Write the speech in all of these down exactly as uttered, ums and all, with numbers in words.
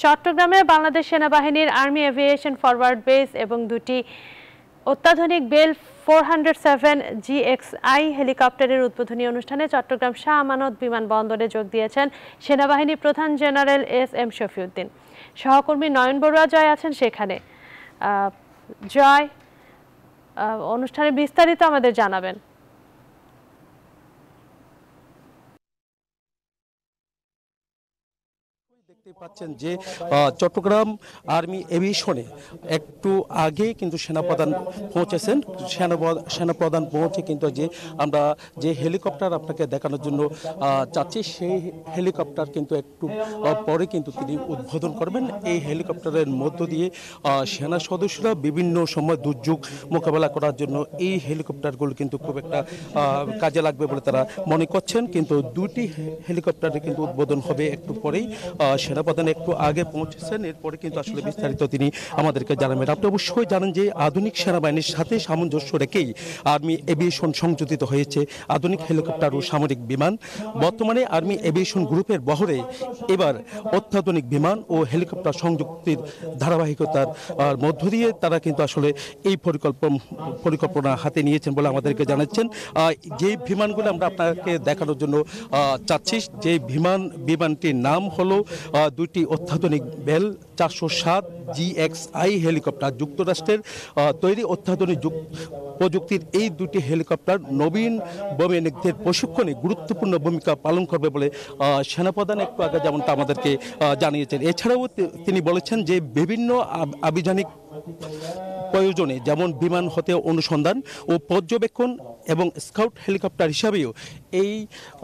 চট্টগ্রামে বাংলাদেশ সেনাবাহিনীর army aviation forward base এবং দুটি অত্যাধুনিক বেল চার শূন্য সাত জিএক্সআই হেলিকপ্টারের উদ্বোধনী অনুষ্ঠানে চট্টগ্রাম শাহ আমানত বিমানবন্দরে যোগ দিয়েছেন সেনাবাহিনী প্রধান জেনারেল এস এম শফিউদ্দিন। সহকর্মী নয়ন বড়ুয়া জয় আছেন সেখানে। জয়, অনুষ্ঠানের বিস্তারিত আমাদের জানাবেন। দেখতে পাচ্ছেন যে চট্টগ্রাম আর্মি এভিয়েশনে একটু আগে কিন্তু সেনাপ্রধান পৌঁছেছেন। সেনাপ্রধান পৌঁছে কিন্তু যে আমরা যে হেলিকপ্টার আপনাকে দেখানোর জন্য চাচ্ছি সেই হেলিকপ্টার কিন্তু একটু পরে কিন্তু তিনি উদ্বোধন করবেন। এই হেলিকপ্টারের মধ্য দিয়ে সেনা সদস্যরা বিভিন্ন সময় দুর্যোগ মোকাবেলা করার জন্য এই হেলিকপ্টারগুলো কিন্তু খুব একটা কাজে লাগবে বলে তারা মনে করছেন। কিন্তু দুটি হেলিকপ্টারে কিন্তু উদ্বোধন হবে একটু পরেই। সেনাপ্রধান একটু আগে পৌঁছেছেন, এরপরে কিন্তু আসলে বিস্তারিত তিনি আমাদেরকে জানাবেন। আপনি অবশ্যই জানেন যে আধুনিক সেনাবাহিনীর সাথে সামঞ্জস্য রেখেই আর্মি এভিয়েশন সংযোজিত হয়েছে আধুনিক হেলিকপ্টার ও সামরিক বিমান। বর্তমানে আর্মি এভিয়েশন গ্রুপের বহরে এবার অত্যাধুনিক বিমান ও হেলিকপ্টার সংযুক্তির ধারাবাহিকতার মধ্য দিয়ে তারা কিন্তু আসলে এই পরিকল্পনা পরিকল্পনা হাতে নিয়েছেন বলে আমাদেরকে জানাচ্ছেন। যে বিমানগুলো আমরা আপনাকে দেখানোর জন্য চাচ্ছি, যে বিমান বিমানটির নাম হলো দুটি অত্যাধুনিক বেল চারশো সাত জিএক্সআই হেলিকপ্টার। যুক্তরাষ্ট্রের তৈরি অত্যাধুনিক প্রযুক্তির এই দুটি হেলিকপ্টার নবীন বৈমানিকদের প্রশিক্ষণে গুরুত্বপূর্ণ ভূমিকা পালন করবে বলে সেনাপ্রধান একটু আগে যেমনটা আমাদেরকে জানিয়েছেন। এছাড়াও তিনি বলেছেন যে বিভিন্ন আভিযানিক প্রয়োজনে যেমন বিমান হতে অনুসন্ধান ও পর্যবেক্ষণ এবং স্কাউট হেলিকপ্টার হিসাবেও এই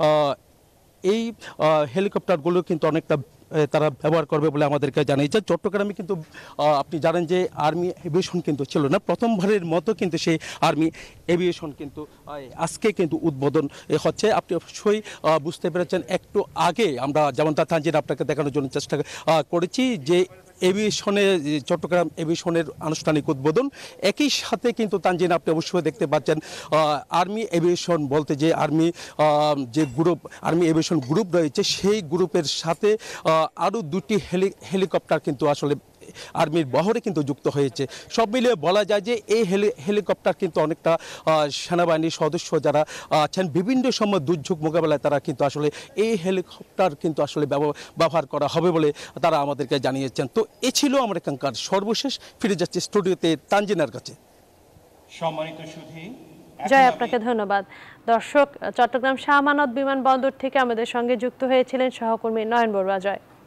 এই হেলিকপ্টারগুলো কিন্তু অনেকটা তারা ব্যবহার করবে বলে আমাদেরকে জানিয়েছে। চট্টগ্রামে কিন্তু আপনি জানেন যে আর্মি এভিয়েশন কিন্তু ছিল না, প্রথমবারের মতো কিন্তু সেই আর্মি এভিয়েশন কিন্তু আজকে কিন্তু উদ্বোধন হচ্ছে। আপনি অবশ্যই বুঝতে পেরেছেন একটু আগে আমরা যেমনটা তানজিন আপনাকে দেখানোর জন্য চেষ্টা করেছি যে এভিয়েশনে চট্টগ্রাম এভিয়েশনের আনুষ্ঠানিক উদ্বোধন। একই সাথে কিন্তু তানজিন আপনি অবশ্যই দেখতে পাচ্ছেন আর্মি এভিয়েশন বলতে যে আর্মি যে গ্রুপ আর্মি এভিয়েশন গ্রুপ রয়েছে সেই গ্রুপের সাথে আরও দুটি হেলি হেলিকপ্টার কিন্তু আসলে আর্মির বহরে কিন্তু যুক্ত হয়েছে। সব মিলিয়ে বলা যায় যে এই হেলি হেলিকপ্টার কিন্তু অনেকটা সেনাবাহিনীর সদস্য যারা আছেন বিভিন্ন সময় দুর্যোগ মোকাবেলায় তারা কিন্তু আসলে এই হেলিকপ্টার কিন্তু আসলে ব্যবহার করা হবে বলে তারা আমাদেরকে জানিয়েছেন। তো এ ছিল আমার এখানকার সর্বশেষ। ফিরে যাচ্ছে স্টুডিওতে তানজিনার কাছে। সম্মানিত সুধী, জয়, আপনাকে ধন্যবাদ। দর্শক, চট্টগ্রাম শাহ আমানত বিমানবন্দর থেকে আমাদের সঙ্গে যুক্ত হয়েছিলেন সহকর্মী নয়ন বড়ুয়া। জয়।